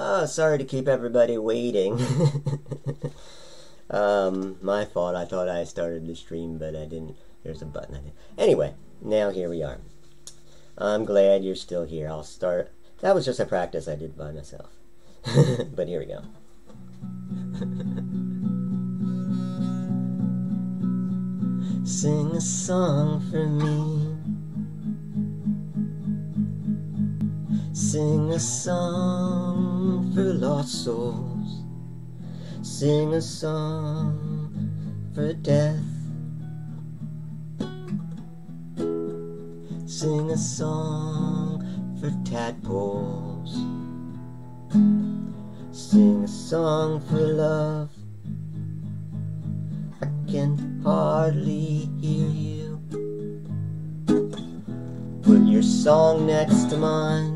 Oh, sorry to keep everybody waiting. My fault. I thought I started the stream, but I didn't. There's a button I didn't. Anyway, now here we are. I'm glad you're still here. I'll start. That was just a practice I did by myself. But here we go. Sing a song for me. Sing a song for lost souls. Sing a song for death. Sing a song for tadpoles. Sing a song for love. I can hardly hear you. Put your song next to mine.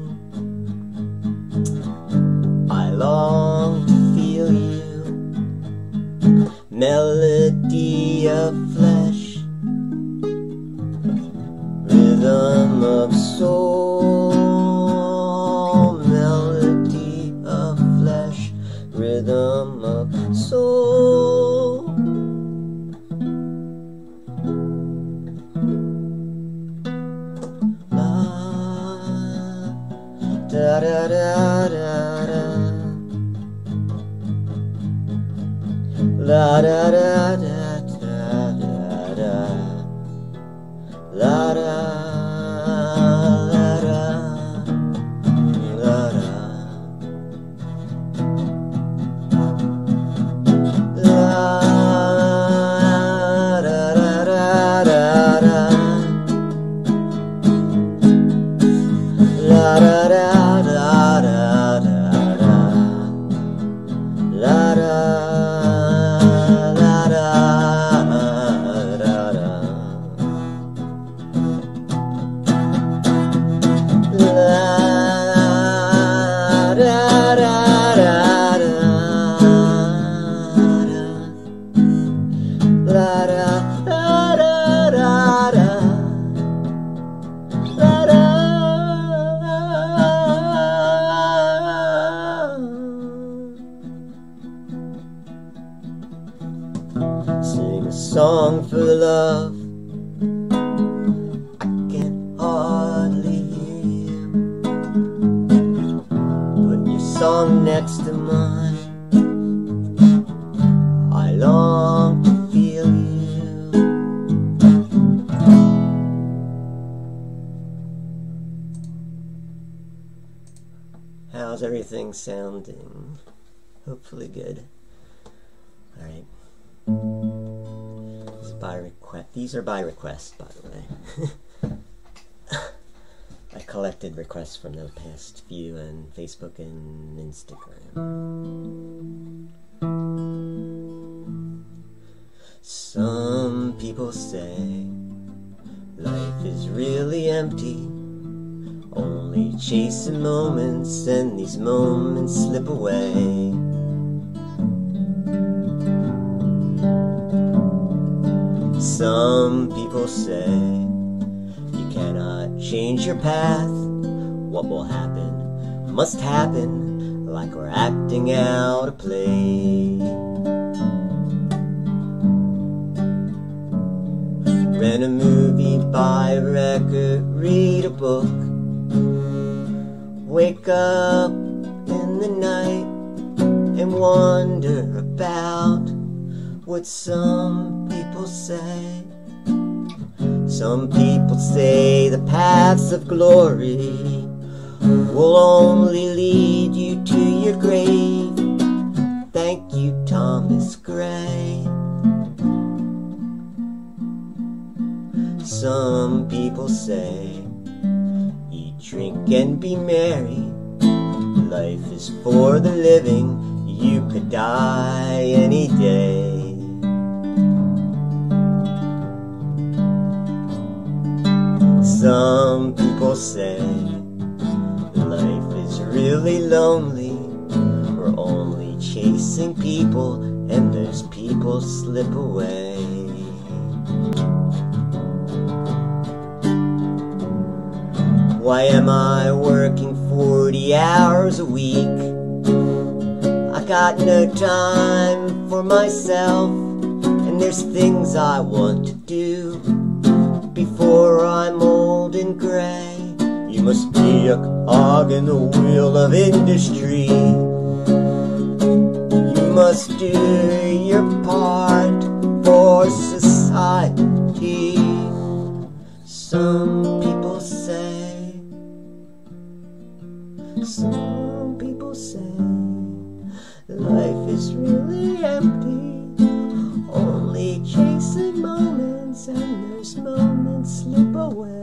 I long to feel you. Melody of flesh, rhythm of soul. Melody of flesh, rhythm of soul. Da da da da da. La da da da da da da. La da la da la da. La da da da da da. La da da. Sing a song for love. I can hardly hear you. Put your song next to mine. I long to feel you. How's everything sounding? Hopefully good. Alright. These are by request, by the way. I collected requests from the past few on Facebook and Instagram. Some people say life is really empty, only chasing moments, and these moments slip away. Some people say you cannot change your path. What will happen must happen, like we're acting out a play. Rent a movie, buy a record, read a book. Wake up in the night and wonder about what some people say. Some people say the paths of glory will only lead you to your grave. Thank you, Thomas Gray. Some people say eat, drink, and be merry. Life is for the living. You could die any day. Some people say life is really lonely. We're only chasing people, and those people slip away. Why am I working 40 hours a week? got no time for myself, and there's things I want to do before I'm old and gray. You must be a cog in the wheel of industry. You must do your part for society. Some people say life is really empty, only chasing moments, and those moments slip away.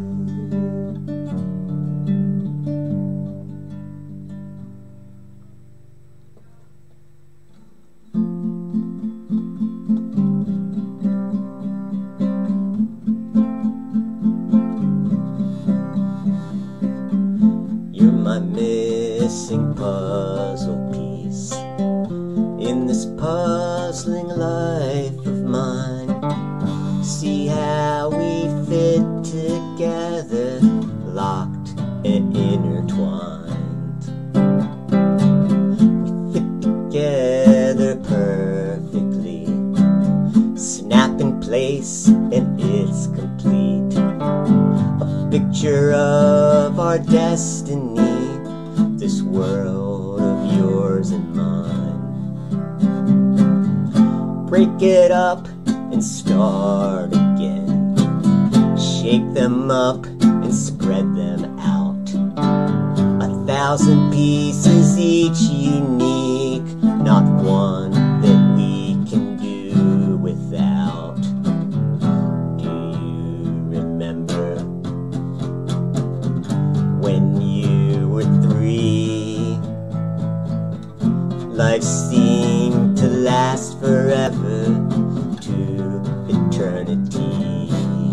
You're my missing puzzle piece in this puzzling life of mine. See how we fit together, locked and intertwined. We fit together perfectly, snap in place and it's complete. A picture of our destiny, this world of yours and mine. Break it up and start again. Shake them up and spread them out. 1,000 pieces, each unique, not one that we can do without. Do you remember when you were 3? Life seemed to last forever, to eternity.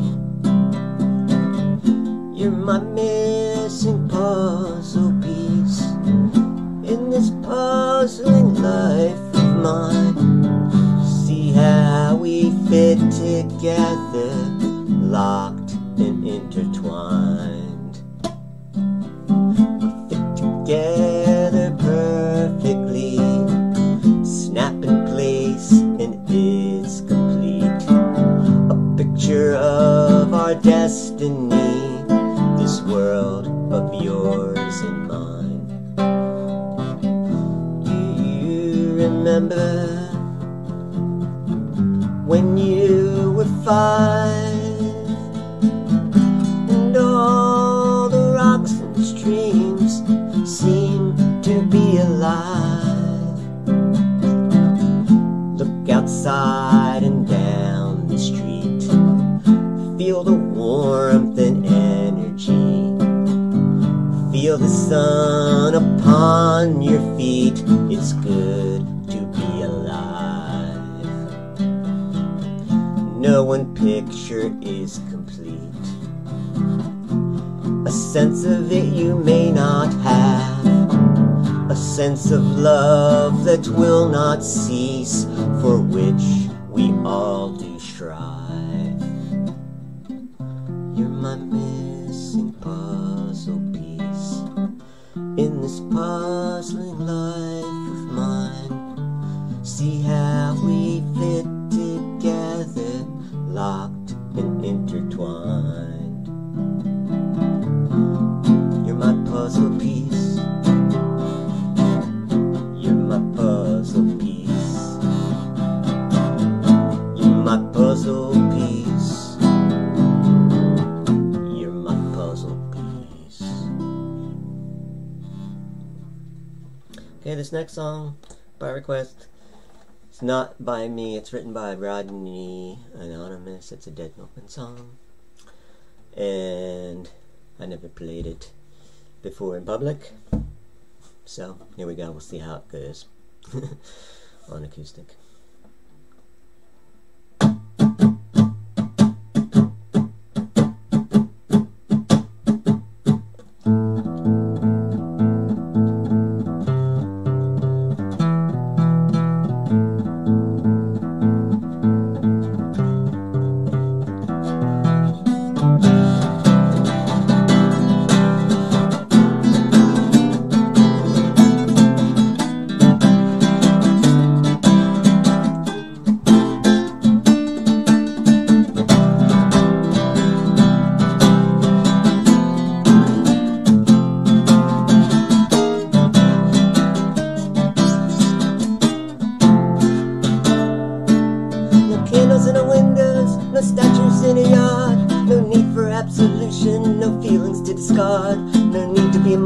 You're my missing puzzle piece in this puzzling life of mine. See how we fit together, locked and intertwined. We fit together perfectly, snap in place and it's complete. A picture of our destiny, this world of yours and mine. Do you remember when you were 5 and all the rocks and streams seemed to be alive? Look outside and down the street, feel the warmth and energy, feel the sun upon your feet. It's good to be alive. No one picture is complete. A sense of it you may not have, a sense of love that will not cease, for which we all do strive. You're my missing puzzle piece in this puzzling life of mine. See how we fit together, locked and intertwined. You're my puzzle piece. You're my puzzle piece. You're my puzzle piece. You're my puzzle piece. Okay, this next song, by request, it's not by me, it's written by Rodney Anonymous. It's a Dead Milkman song, and I never played it before in public, so here we go. We'll see how it goes on acoustic.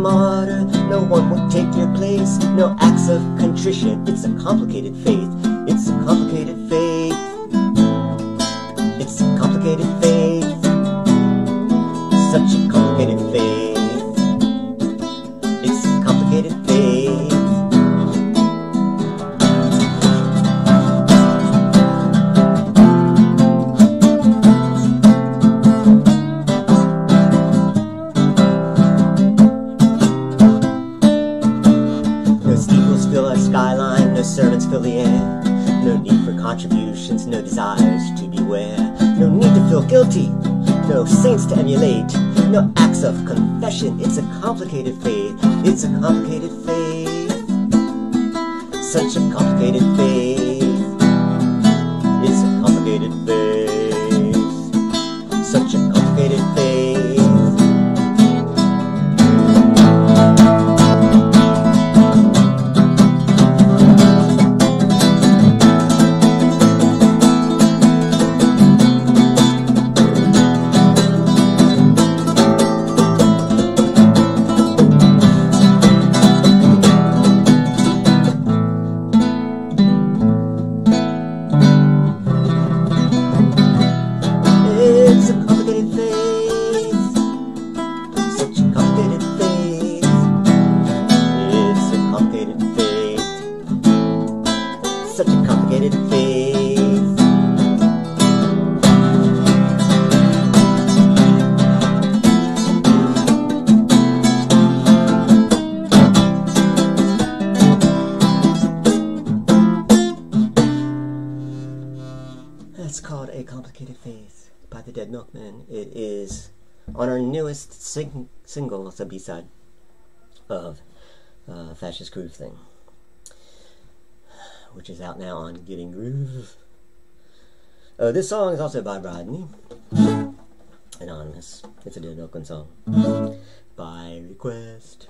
martyr, no one will take your place. No acts of contrition, it's a complicated faith. It's a complicated faith. It's a complicated faith. Such a complicated faith. It's a complicated faith. No steeples fill our skyline, no sermons fill the air. No need for contributions, no desires to beware. No need to feel guilty, no saints to emulate. No acts of confession, it's a complicated faith. It's a complicated faith. Such a complicated faith. It's a complicated faith. Such a complicated faith. Such a complicated faith. That's called A Complicated Faith by the Dead Milkmen. It is on our newest single. It's a B-side of Fascist Groove Thing, which is out now on Getting Groove. This song is also by Rodney, anonymous. It's a Dead Milkman song by request.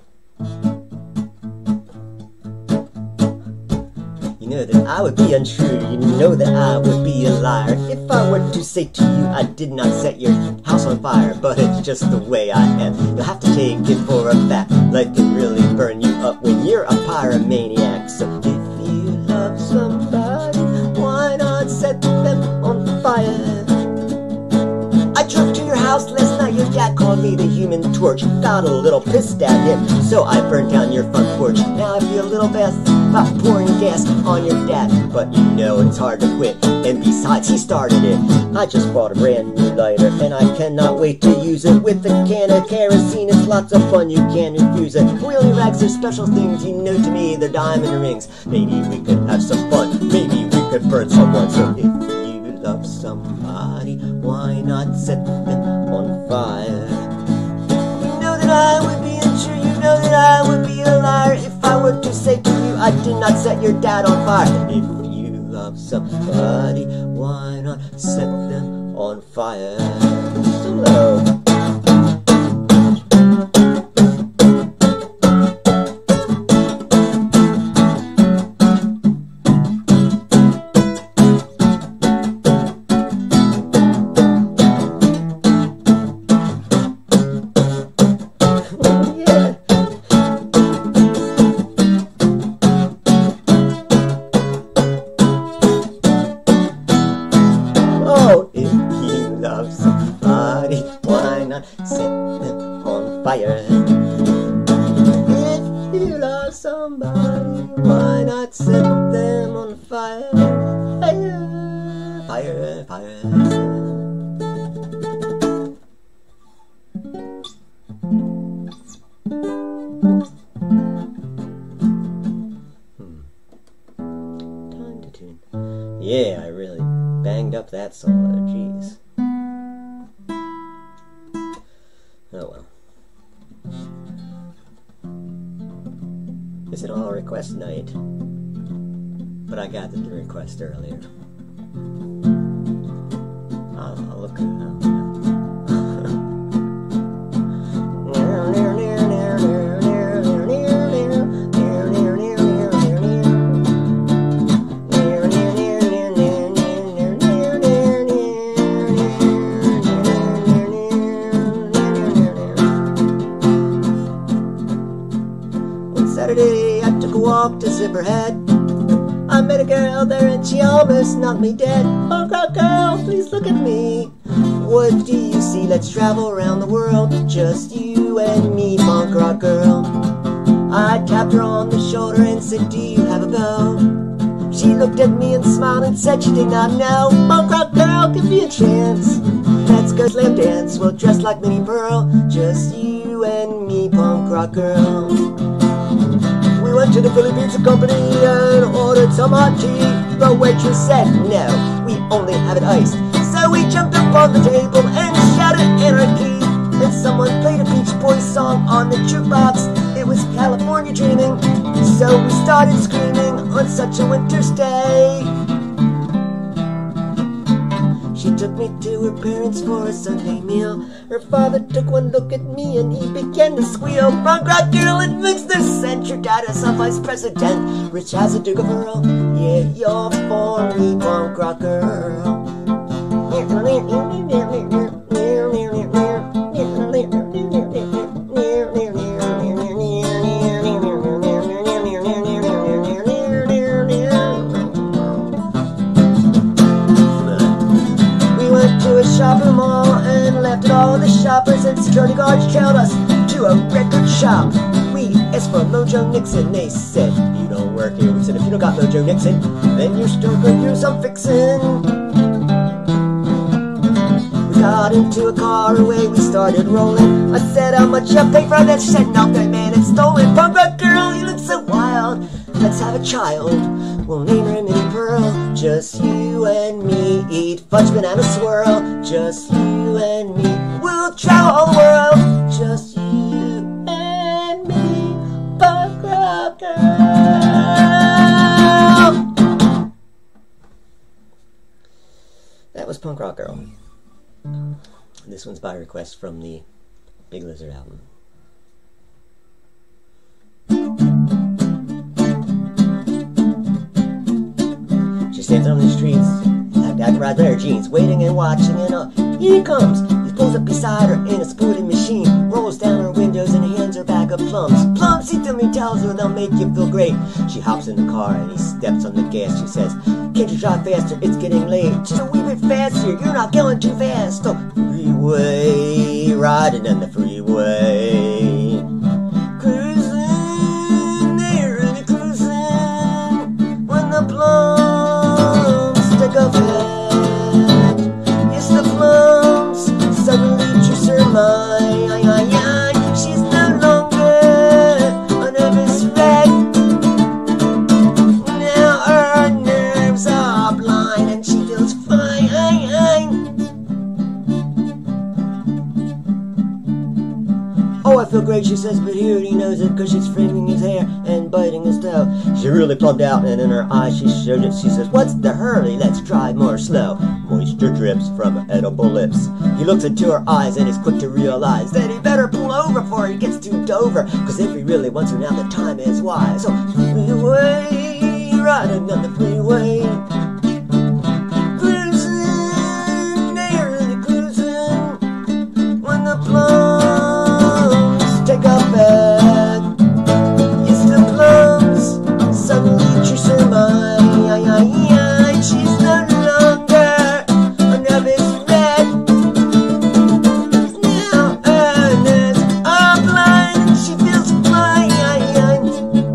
You know that I would be untrue, you know that I would be a liar if I were to say to you I did not set your house on fire, but it's just the way I am. You'll have to take it for a fact, life can really burn you up when you're a pyromaniac. So if you love somebody, why not set them on fire? I drove to your house last night, your dad called me the Human Torch. Got a little pissed at him, so I burned down your front porch. Now I feel a little bad about pouring gas on your dad, but you know it's hard to quit, and besides he started it. I just bought a brand new lighter, and I cannot wait to use it. With a can of kerosene, it's lots of fun, you can't refuse it. Wheelie rags are special things, you know to me they're diamond rings. Maybe we could have some fun, maybe we could burn someone. So if you love somebody, why not set them on fire? You know that I would be untrue, you know that I would be a liar if I were to say to you I did not set your dad on fire. If you love somebody, why not set them on fire? So low. Set them on fire. If you love somebody, why not set them on fire? Fire, fire, fire. Time to tune. Yeah, I really banged up that solo, jeez. Oh well. It's an all request night, but I got the request earlier. I'll look at it now. One Saturday I took a walk to Zipperhead. I met a girl there and she almost knocked me dead. Punk rock girl, please look at me. What do you see? Let's travel around the world, just you and me, punk rock girl. I tapped her on the shoulder and said, do you have a bow? She looked at me and smiled and said she did not know. Punk rock girl, give me a chance. Let's go slam dance, we'll dress like Minnie Pearl, just you and me, punk rock girl. We went to the Philly Pizza Company and ordered some hot tea. The waitress said, no, we only have it iced. So we jumped up on the table and shouted anarchy. And someone played a Beach Boys song on the jukebox. It was California Dreaming. So we started screaming on such a winter's day. She took me to her parents for a Sunday meal. Her father took one look at me and he began to squeal. Punk rock girl, it makes no sense. Your dad is a vice president, rich as a Duke of Earl. Yeah, you're for me, punk rock girl. Shopping mall and left at all the shoppers, and security guards trailed us to a record shop. We asked for Mojo Nixon. They said, you don't work here. We said, if you don't got Mojo Nixon, then you're still going to do some fixing. We got into a car, away we started rolling. I said, how much you pay for that? She said, nothing, man, it's stolen. Punk rock girl, you look so wild. Let's have a child. We'll name her Minnie Pearl. Just you and me, eat fudge banana swirl. Just you and me, we'll travel all the world. Just you and me, punk rock girl. That was Punk Rock Girl. This one's by request from the Big Lizard album. Stands on the streets, like right there, jeans, waiting and watching, and here he comes. He pulls up beside her in a sporting machine, rolls down her windows and hands her bag of plums. Plums, he to me tells her they'll make you feel great. She hops in the car and he steps on the gas. She says, can't you drive faster? It's getting late. Just a wee bit faster, you're not going too fast. Oh, freeway, riding on the freeway. Cruising, they're really cruising. When the plums effect. It's the plums suddenly juice her mind. She's no longer a nervous wreck. Now her nerves are blind and she feels fine. Oh, I feel great, she says, but he already knows it, cause she's framing his hair and biting his toe. She really plugged out, and in her eyes she showed it. She says, what's the hurry? Let's drive more slow. Moisture drips from edible lips. He looks into her eyes and is quick to realize that he better pull over before he gets to Dover, cause if he really wants her now, the time is wise. So, freeway, riding on the freeway. Cruising, they're really cruising. When the plums take a back, it's the plums suddenly juice her mind. She's no longer a nervous wreck. Now her nerves are blind and she feels fine.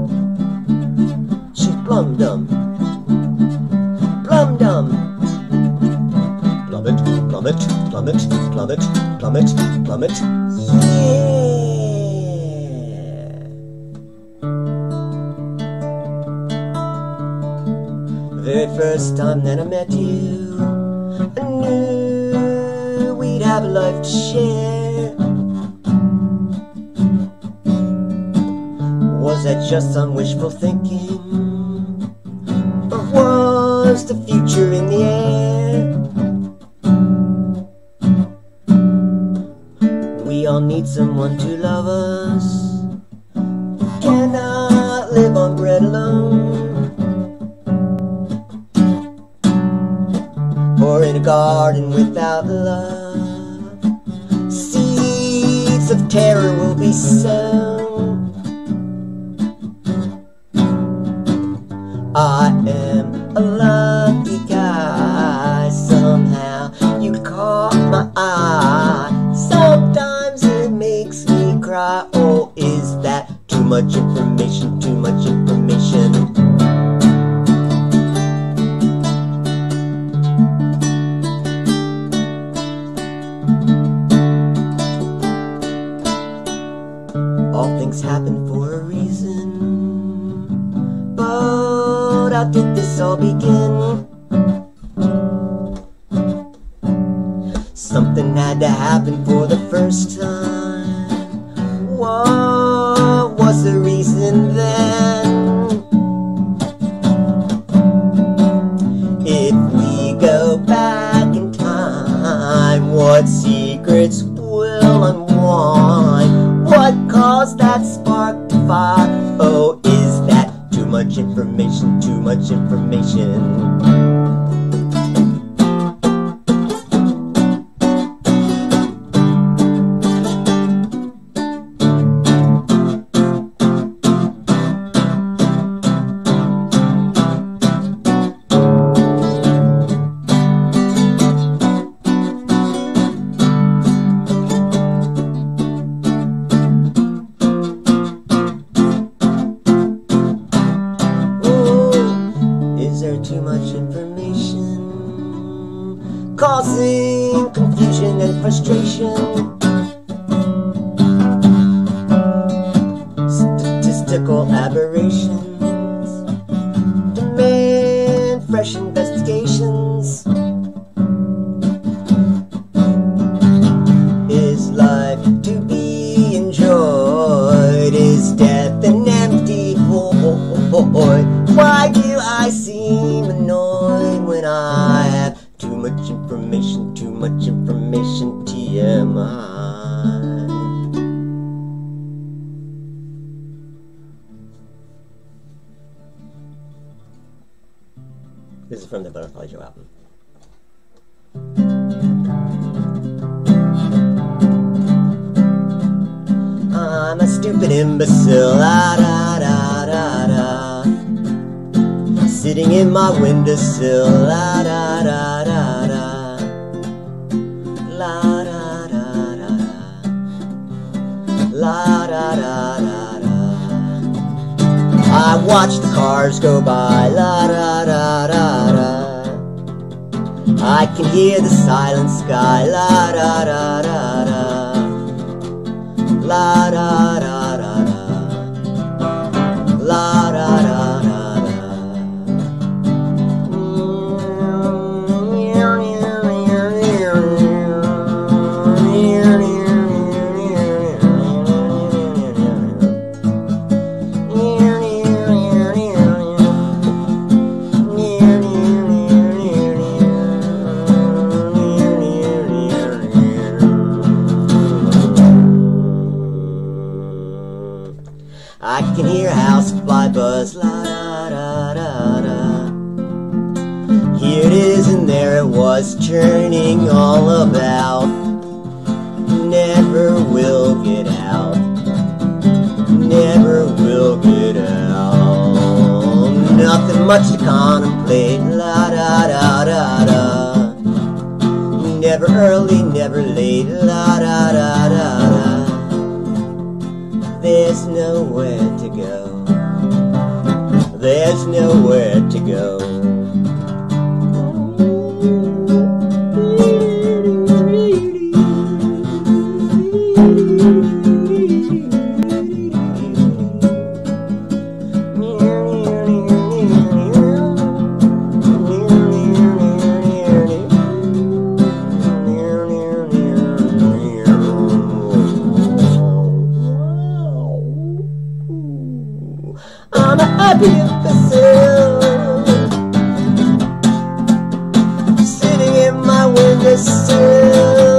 She's plum-dum, plum-dum. Plummet, plummet, plummet, plummet, plummet, plummet. Yeah. The very first time that I met you, I knew we'd have a life to share. Was that just some wishful thinking, or was the future in the air? We all need someone to love us. We cannot live on bread alone, or in a garden without love. Seeds of terror will be sown. much information, too much information. All things happen for a reason, but how did this all begin? Something had to happen for the first time. What was the reason then? If we go back in time, what secrets will unwind? What caused that spark to fire? Oh, is that too much information, too much information? Too much information, causing confusion and frustration. Statistical aberrations demand fresh investigations. Is life to be enjoyed? Is death an empty void? Why do I seem annoyed when I have too much information, too much information, TMI? This is from the Butterfly Joe album. I'm a stupid imbecile, la da da da da, sitting in my windowsill, la da da da da, la da da da da, la da da da da. I watch the cars go by, la da da da da. I can hear the silent sky, la da da da da, la da da da da, la da da da. I can hear a housefly buzz, la da da da da. Here it is and there it was, churning all about. Never will get out, never will get out. Nothing much to contemplate, la da da da da. Never early, never late, la da da da da. There's nowhere to go, there's nowhere to go. I'm a happy imbecile, sitting in my windowsill.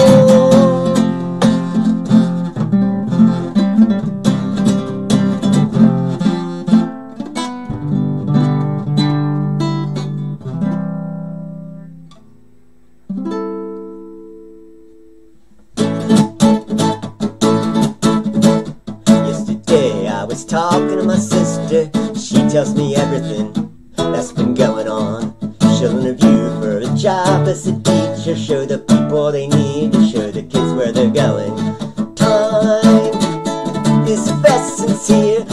Yesterday I was talking to my sister. She tells me everything that's been going on. She'll interview for a job as a teacher, show the people they need to show the kids where they're going. Time is of essence here.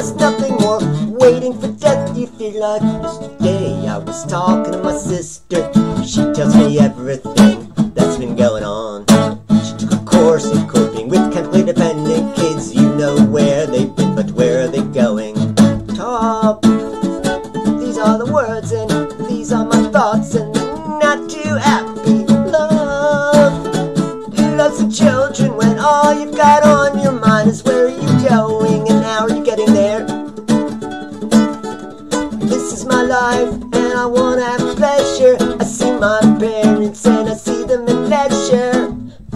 just nothing more. Waiting for death, you feel like. Yesterday I was talking to my sister. She tells me everything that's been going on. She took a course in coping with chemically dependent kids. You know where they've been, but where are they going? Top. These are the words and these are my thoughts, and they're not too happy. Loves the children when all you've got on your mind is where are you going and how are you getting there? This is my life and I wanna have pleasure. I see my parents and I see them in leisure.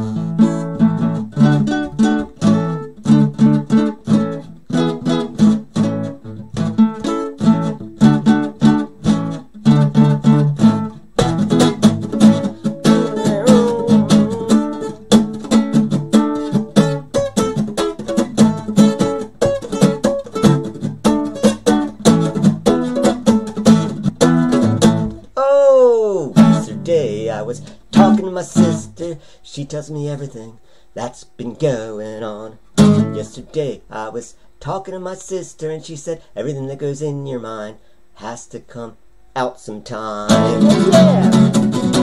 I was talking to my sister. She tells me everything that's been going on. Yesterday I was talking to my sister, and she said everything that goes in your mind has to come out sometime. Yeah.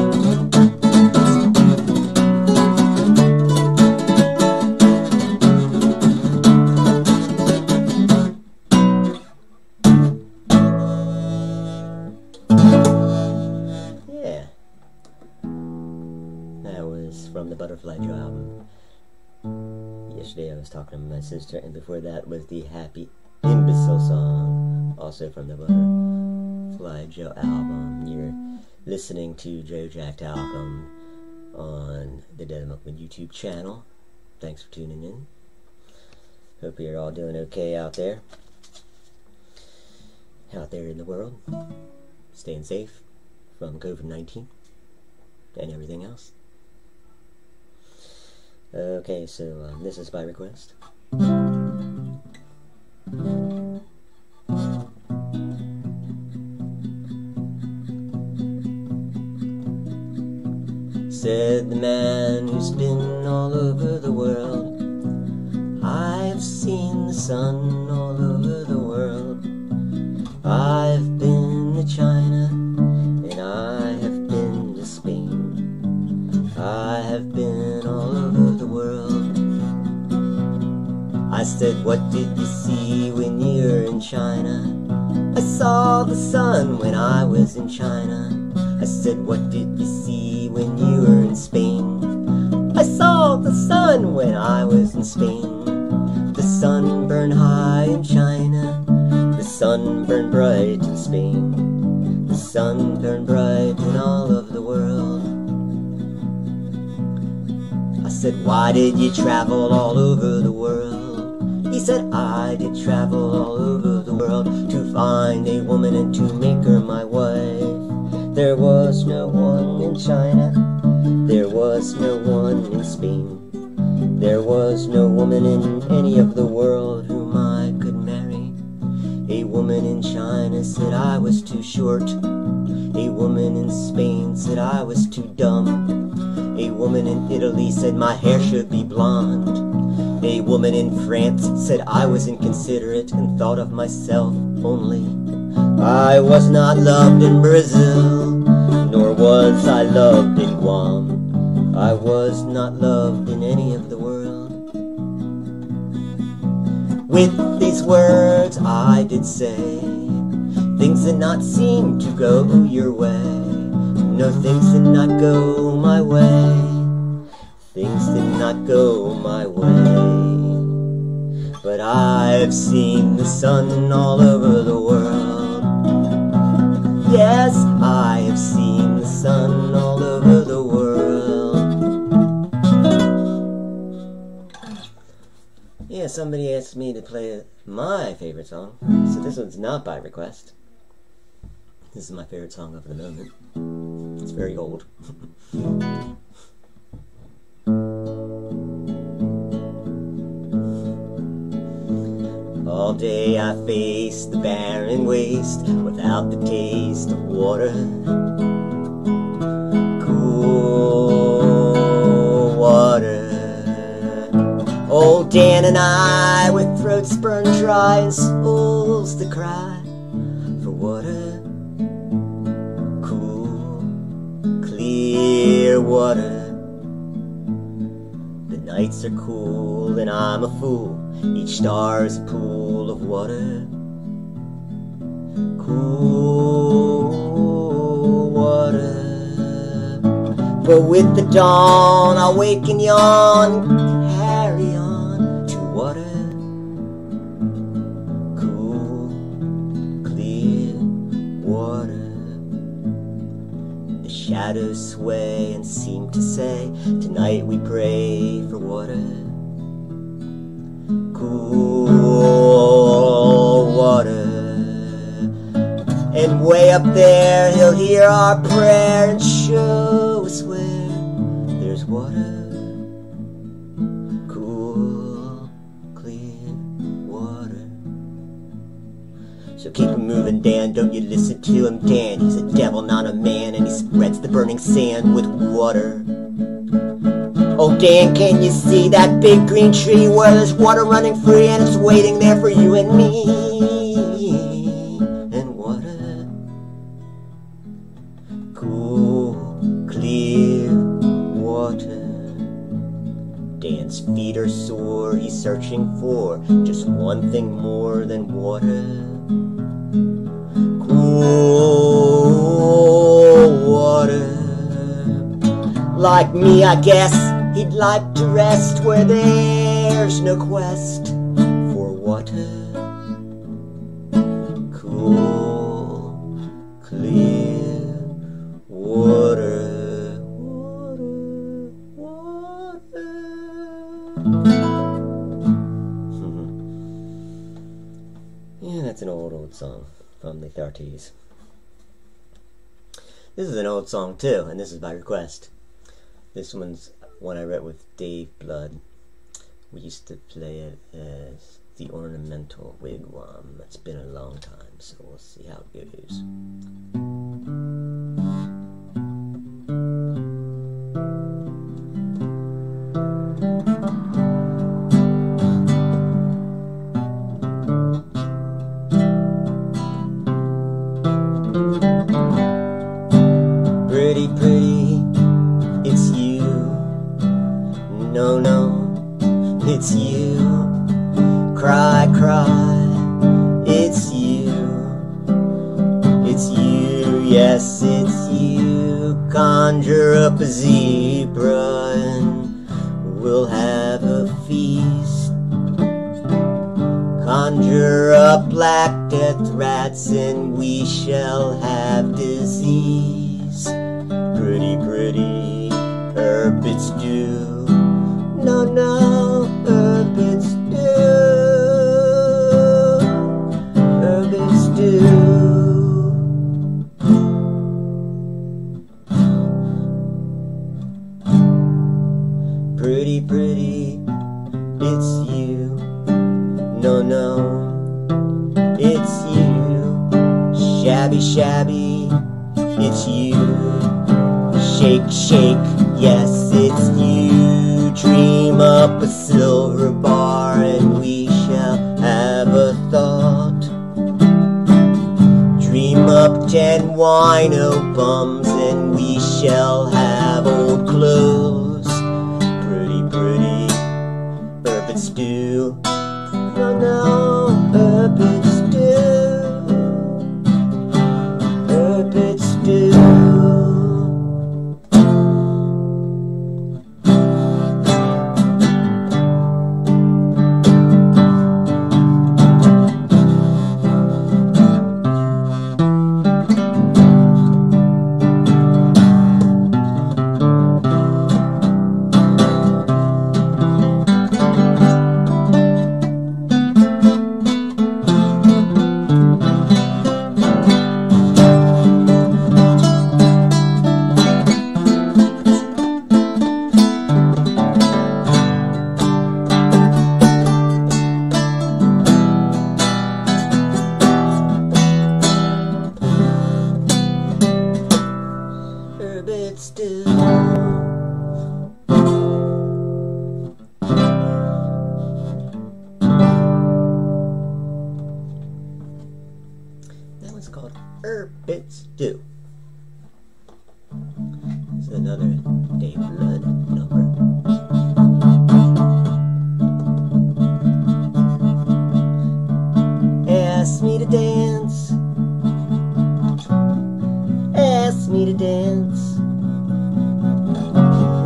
From the Butterfly Joe album. Yesterday I was talking to my sister, and before that was the Happy Imbecile song, also from the Butterfly Joe album. You're listening to Jack Talcum on the Dead and Milkman YouTube channel. Thanks for tuning in. Hope you're all doing okay out there in the world, staying safe from COVID-19 and everything else. Okay, so this is by request. Said the man who's been all over the world, I've seen the sun all over the world. I've been to China and I have been to Spain. I have been all over the world. I said, what did you see when you were in China? I saw the sun when I was in China. I said, what did you see when you were in Spain? I saw the sun when I was in Spain. The sun burned high in China. The sun burned bright in Spain. The sun burned bright in all of the world. I said, why did you travel all over the world? He said, I did travel all over the world to find a woman and to make her my wife. There was no one in China. There was no one in Spain. There was no woman in any of the world whom I could marry. A woman in China said I was too short. A woman in Spain said I was too dumb. A woman in Italy said my hair should be blonde. A woman in France said I was inconsiderate and thought of myself only. I was not loved in Brazil, nor was I loved in Guam. I was not loved in any of the world. With these words I did say things did not seem to go your way. No, things did not go my way. Things did not go my way. But I've seen the sun all over the world. Yes, I have seen the sun all over the world. Yeah, somebody asked me to play my favorite song, so this one's not by request. This is my favorite song of the moment. It's very old. All day I faced the barren waste without the taste of water. Cool water. Old Old Dan and I, with throats burned dry and souls that cry for water, cool, clear water. The nights are cool and I'm a fool. Each star's a pool of water, cool water. But with the dawn I'll wake and yawn, carry on to water, cool, clear water. The shadows sway and seem to say, tonight we pray for water, cool water. And way up there he'll hear our prayer and show us where there's water, cool, clear water. So keep him moving, Dan, don't you listen to him, Dan. He's a devil, not a man, and he spreads the burning sand with water. Oh Dan, can you see that big green tree where there's water running free and it's waiting there for you and me? And water, cool, clear water. Dan's feet are sore, he's searching for just one thing more than water, cool water. Like me, I guess he'd like to rest where there's no quest for water, cool, clear water, water, water. Yeah, that's an old song from the 30s. This is an old song too, and this is by request. This one's one I wrote with Dave Blood. We used to play it as the Ornamental Wigwam. It's been a long time, so we'll see how it goes. Pretty, pretty, it's you. No, no, it's you. Cry, cry, it's you. It's you, yes, it's you. Conjure up a zebra and we'll have a feast. Conjure up black death rats and we shall have disease. Pretty, pretty, herbit stew. No, no, herbit stew. Herbit stew. Pretty, pretty, it's you. No, no, it's you. Shabby, shabby, it's you. Shake, shake, yes, it's you. Dream up a silver bar and we shall have a thought. Dream up 10 wino bums and we shall have old clothes. Pretty, pretty, herbit stew. No, no, herbit stew. Herbit stew.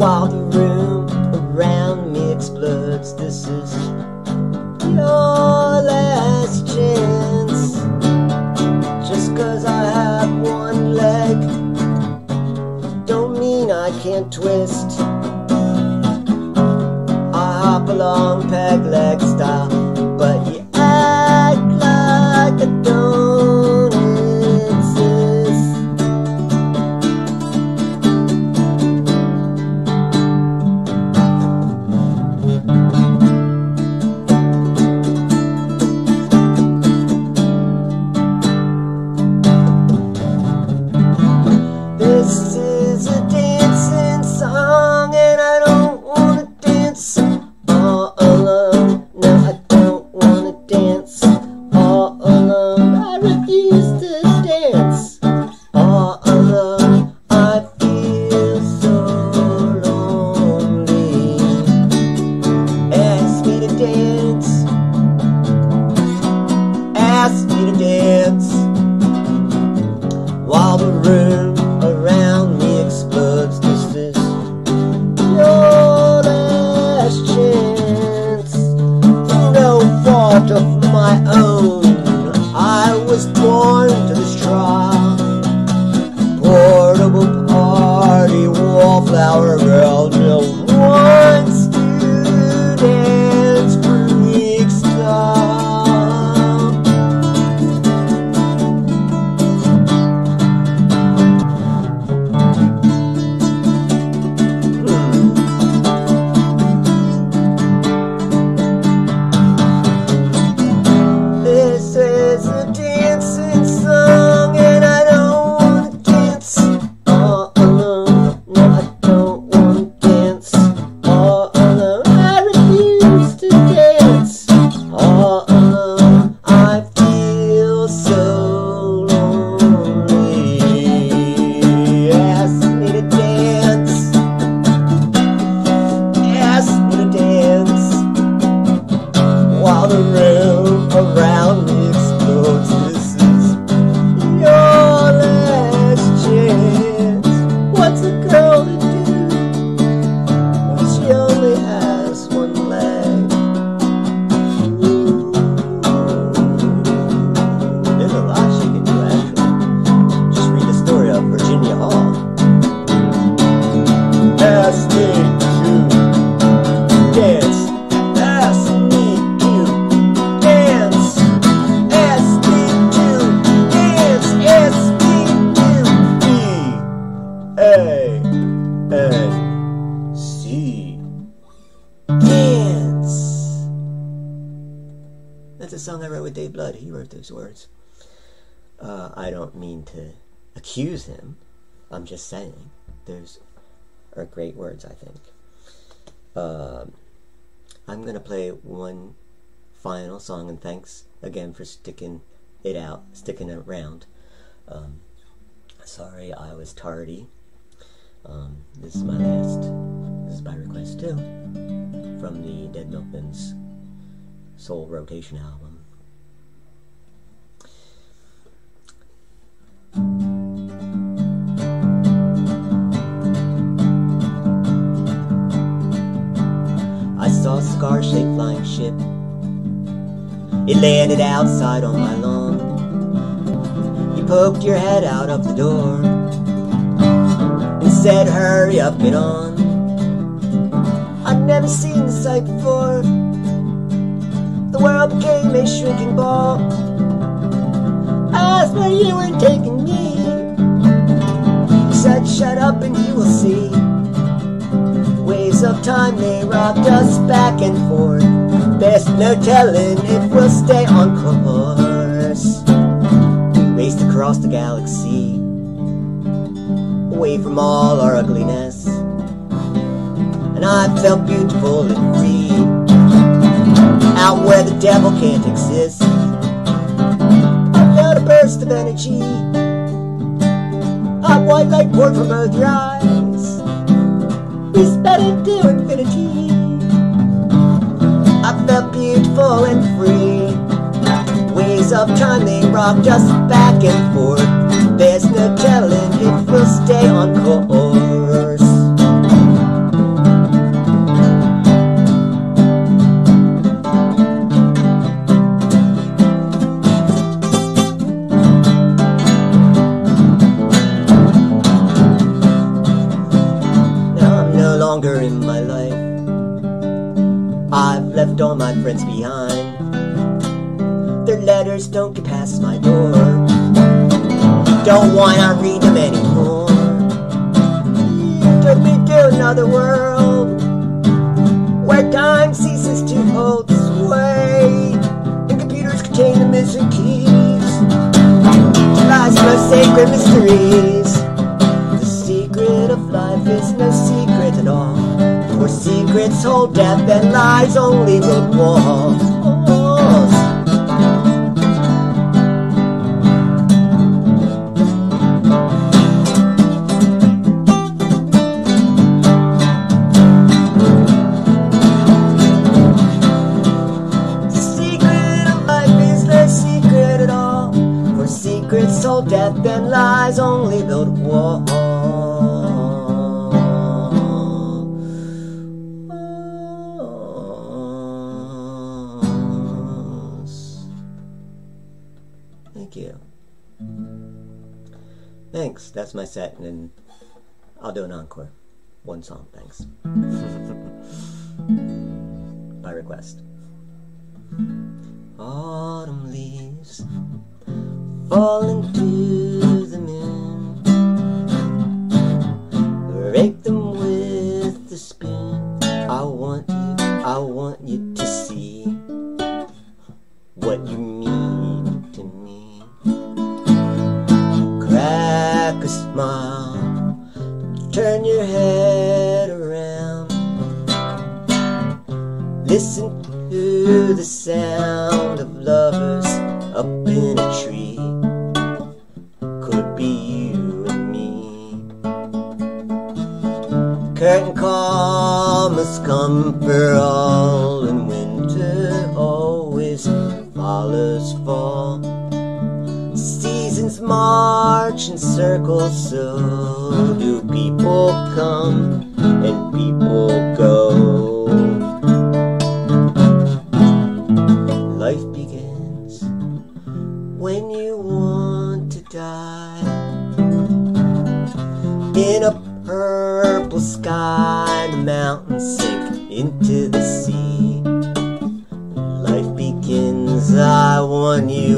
while the room around me explodes. This is your last chance. Just 'cause I have one leg don't mean I can't twist. I hop along peg leg style, but you act like I don't exist. This is a dancing song, and I don't wanna dance all alone. No, I don't wanna dance all alone. I refuse to dance all alone. I feel so lonely. Ask me to dance. Ask me to dance while the room around me explodes. This is your last chance. No fault of my own, I was born to this trial. Portable party, wallflower girl just wants to dance freak style. This is a dancing song, and I don't wanna dance all alone. No, I don't wanna dance all alone. I refuse to dance all alone. I feel so lonely. Ask me to dance. Ask me to dance while the room around me explodes. This is your last chance. What's a girl to do when she only has one leg? There's a lot she can do, actually. Just read the story of Virginia Hall. Ask me to dance. Ask me to dance. Ask me to dance. Ask me to D-A-N-C. Dance. That's a song I wrote with Dave Blood. He wrote those words. I don't mean to accuse him. I'm just saying those are great words, I think. I'm gonna play one final song, and thanks again for sticking around. Sorry I was tardy. This is my last. This is by request too, from the Dead Milkmen's Soul Rotation album. I saw a scar-shaped flying ship. It landed outside on my lawn. You poked your head out of the door and said, hurry up, get on. I'd never seen the sight before. The world became a shrinking ball. I asked where you were taking me. You said, shut up and you will see. Waves of time, they rocked us back and forth. There's no telling if we'll stay on course. We raced across the galaxy, away from all our ugliness, and I felt beautiful and free, out where the devil can't exist. I felt a burst of energy, hot white light poured from both your eyes. We sped into infinity. I felt beautiful and free. Waves of time, they rocked us back and forth. There's no telling if we'll stay on course. longer in my life. I've left all my friends behind. Their letters don't get past my door. Don't wanna read them anymore. Took me to another world where time ceases to hold sway, and computers contain the missing keys to life's most sacred mysteries. The secret of life is no secret at all, for secrets hold death and lies only build walls. Secrets hold death and lies only build walls. Thank you. Thanks, that's my set, and then I'll do an encore. One song, thanks. By request. Autumn leaves fall into the moon, rake them with the spoon. I want you to see what you mean to me. Crack a smile, turn your head around, listen to the sound of lovers up in a tree. Could be you and me. Curtain call must come for all, and winter always follows fall. Seasons march in circles, so do people come and people go. Life begins when you want to die. In a purple sky, the mountains sink into the sea. Life begins. I want you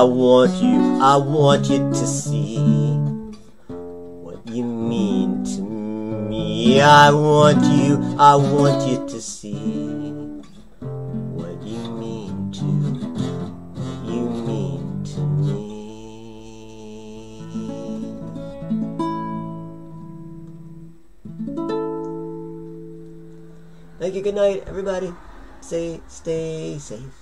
to see what you mean to me. I want you to see what you mean to me. Thank you, good night, everybody. Stay safe.